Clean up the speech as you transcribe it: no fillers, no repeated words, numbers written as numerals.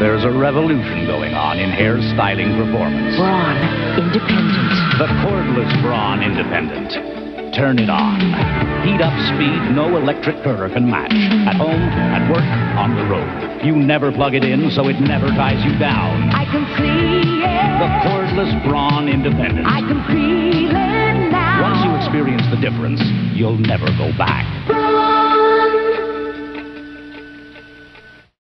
There's a revolution going on in hair styling performance. Braun, independent. The cordless Braun Independent. Turn it on. Heat up speed no electric curler can match. At home, at work, on the road. You never plug it in, so it never ties you down. I can see it. The cordless Braun Independent. I can feel it now. Once you experience the difference, you'll never go back.